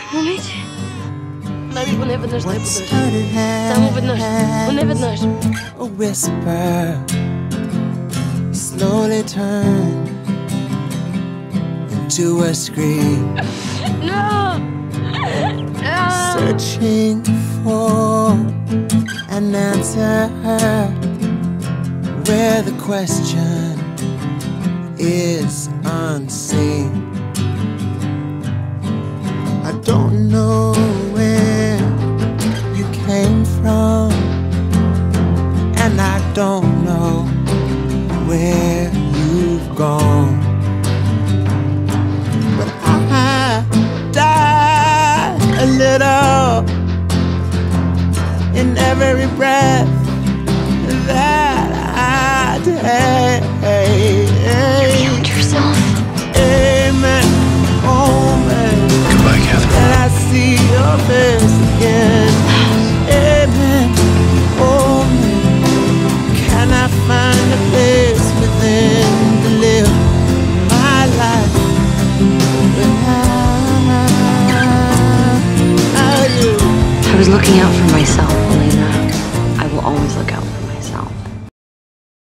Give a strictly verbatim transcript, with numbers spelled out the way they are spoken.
Mówić? Mami, one видно, что будешь. Само веднъж. Поне веднъж. A whisper slowly turned into a scream. No! No! Searching for an answer where the question is unseen. I don't know where you came from, and I don't know where you've gone, but I die a little in every breath that I take. You killed yourself? Amen. Omen. Goodbye, Catherine. And I see your face again. Amen. Omen. Can I find a place within to live my life without you? I was looking out for myself.